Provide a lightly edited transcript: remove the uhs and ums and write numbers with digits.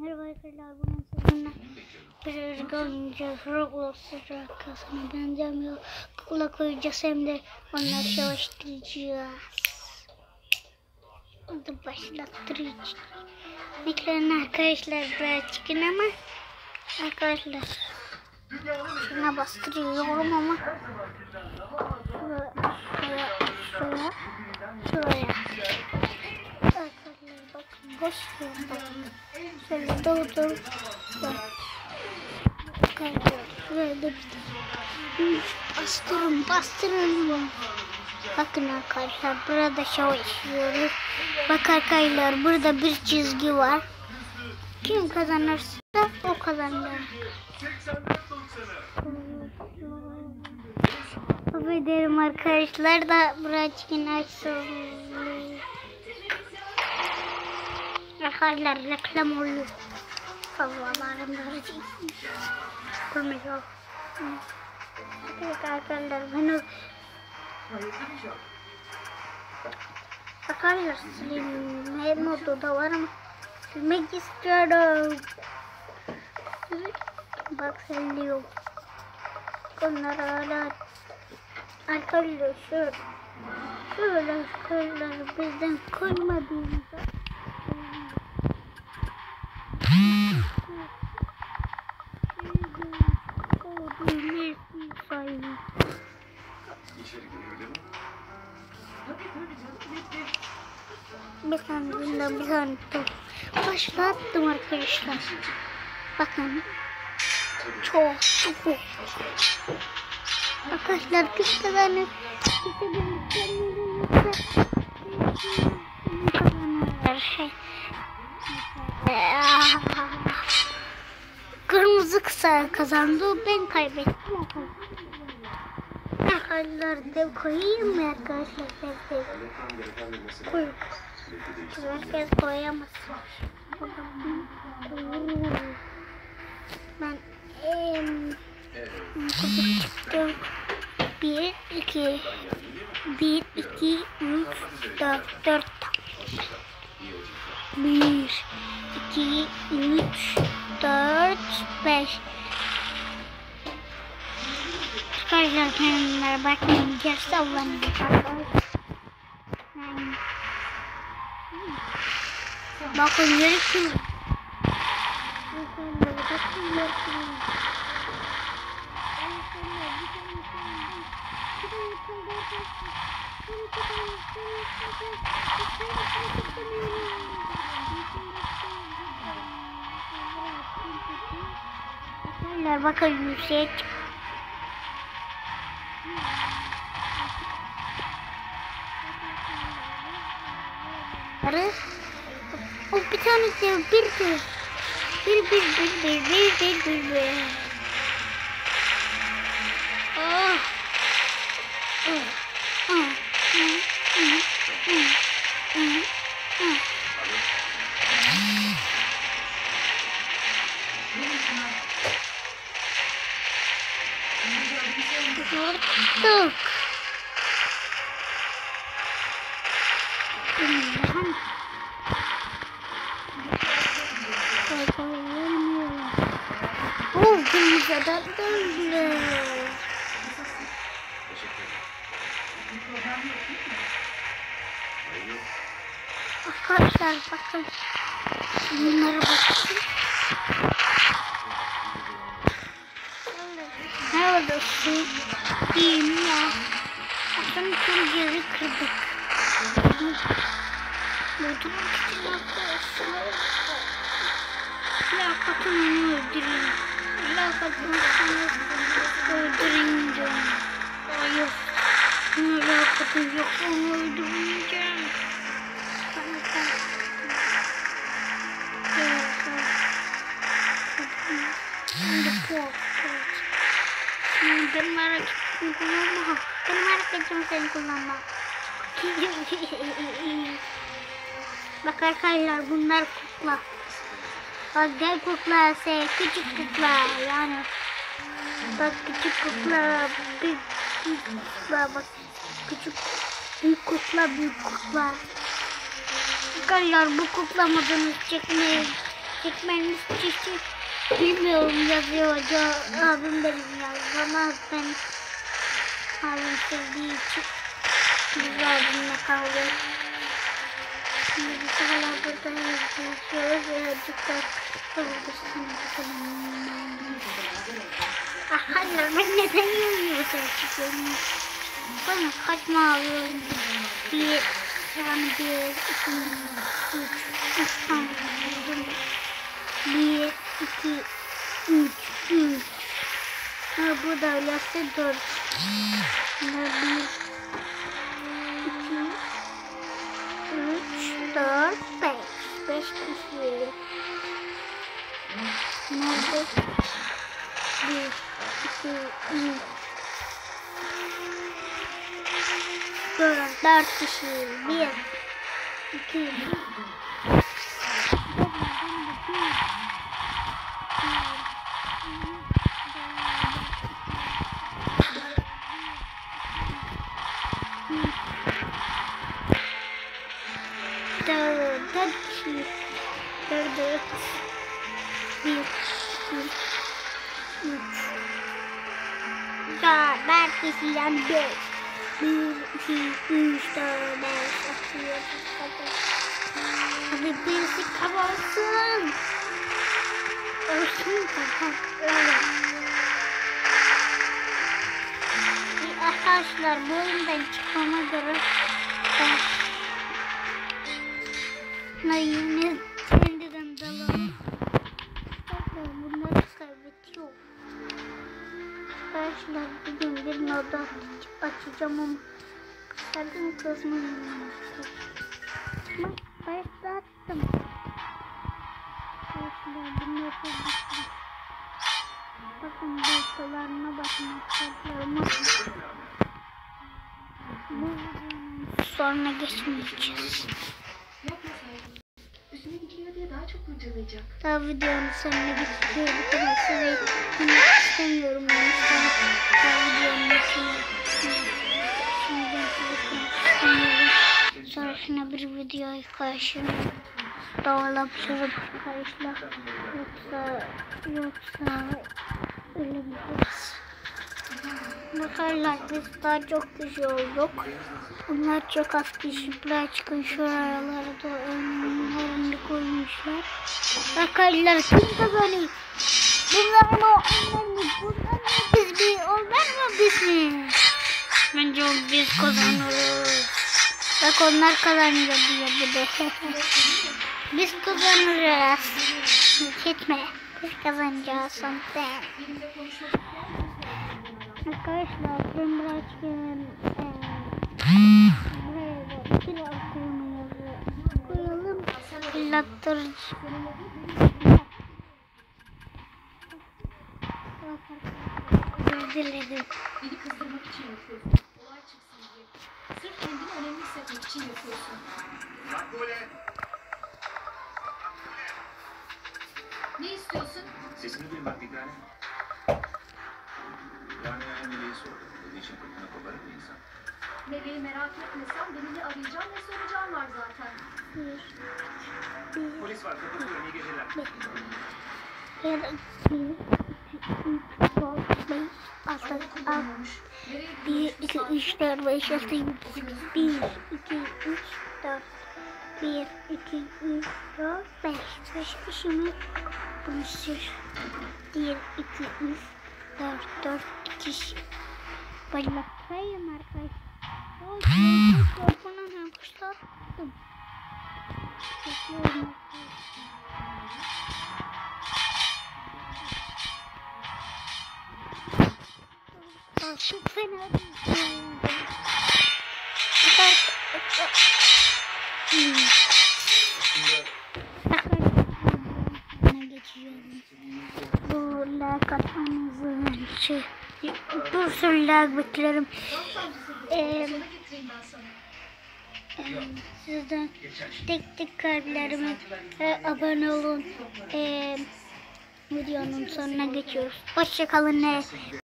Merhaba arkadaşlar, bugün sizinle bir oynayacağız. Roblox sıcakasını benzemiyor. Kukla koyacağız, hem de onları savaştıracağız. Hadi başlattıracağız. Ekranı arkadaşlar biraz çıkın ama arkadaşlar şuna bastırıyorum ama şuraya. Arkadaşlar bakın, boş ver bakın. Şöyle doğru şuraya da bir bastırın. Bakın arkadaşlar, burada savaşıyoruz. Bak arkadaşlar, burada bir çizgi var. Kim kazanırsa o kazanır. Affederim arkadaşlar da birazcık açsın. Arkadaşlar reklam oluyor. Fazlalarım verecek. Kurmuyor. Evet arkadaşlar, ben arkadaşlar silme modu da var ama silmek istiyorum. Bak siliyor. Bunlar hala arkadaşlar şöyle bizden koymadığımızda bir tane başlattım arkadaşlar. Bakın çok arkadaşlar, kız kazanır. Kırmızı kısa kazandı, ben kaybettim. Arkadaşlar dev koyayım mı arkadaşlar? Koy. Herkes koyamaz. Ben çıktım. 1, 2, 3, 4. 1, 2, 3, 4, 5. Arkadaşlar kendilerine bakmayın, geri sallanıyor. Bakın yürüsün. Bakın yüksek. O bir tane bir. Vurduk. Kırmızı da döndü. Arkadaşlar bakın. Bunlara bakın. Nerede su? Diyeyim ya. Bakın tüm geri kırdık. Buldum için arkadaşlar. Lakatın onu öldüreyim. Lakatın onu öldüreyim diyorum. Hayır. Lakatın yok, onu öldürmeyeceğim. Benim hareketim kullanma. Benim hareketim sen kullanma. Bak arkadaşlar, bunlar kukla. Bak gel kukla, küçük kukla yani. Bak küçük kukla, büyük kukla, bak küçük, büyük kukla. Arkadaşlar bu kukla modunu çekmeyi çekmenin çeşi bilmiyorum yazıyor hoca. Abim benim yazdı. Ben abim sevdiği için biz abimle kavga ettik. Şimdi biz hala burada yazıyoruz. Birazcık da kavgasını bakalım. Hayır, ben neden yürüyorsun çıkıyorum? Bana kaçma alıyorum. Bir, yani bir, iki, üç tane buldum. Bir, iki, üç. Ha, bu da öyleyse dört. Bir, iki, üç, dört, beş. Beş kişi. Nerede? Bir, iki, üç. Dört kişi. Bir, iki, dört kişi. Dört. Bir, iki, üç. Dört kişi yani beş. 1, 2, 3, 4, 5, 6, 7, 8. Hadi birisi kapansın. Olsun kapat. Öyle. Arkadaşlar bu oyundan çıkmama göre ben yine kendiden dalalım. Bunları kaybediyor. Arkadaşlar bugün bir moda açacağım ama sakın kızmayın. Başlattım. Arkadaşlar bunu yapabilirim. Bakın dosyalarına bakın arkadaşlarıma. Sonra geçmeyeceğiz. Daha videonun sonuna geçiyor. Bu kadar size dinlemek istemiyorum. Daha videonun sonra şuna bir videoyu karşına doğalabilirim arkadaşlar. Yoksa ölebiliriz. Bakarlar biz daha çok kişi olduk. Bunlar çok az kişi. Buraya çıkın şu aralara da önlerinde koymuşlar. Bakarlar kim kazanıyor? Bunlar mı? Onlar mı? Bunlar mı? Biz mi? Onlar mı? Biz mi? Bence biz kazanırız. Bak onlar kazanıyor diyor bir de. Biz kazanırız. Gitme. Biz kazanacağız sonuçta. Arkadaşlar ben birazcık buraya biraz koyalım. Fırlattırıcı. Özür dilerim. Beni kızdırmak için yapıyorsun. Olay çıksın diye. Sırf kendini önemli hissetmek için yapıyorsun. Ne istiyorsun? Sesini duyun bak bir tane. Yani Meleği sordu. Dediği için kırkına koparır bir insan. Meleği merak etmesen beni ne arayacağım ne soracağım var zaten. Polis var, kapatıyorum. İyi geceler. 1, 2, 3, 4, 5, 6, 7, 1, 2, 3, 4. 1, 2, 3, 4, 5. 5 kişimiz bunu sür. 1, 2, 3, 4 kişi. Bayılmayın arkadaşlar. Korkunan kuşlattım. Bekliyorum. Çok fena geçiyorum. Bu lag atmamızın dursun lag beklerim. Sizden tek kalplerime abone olun. Videonun sonuna geçiyoruz. Hoşçakalın.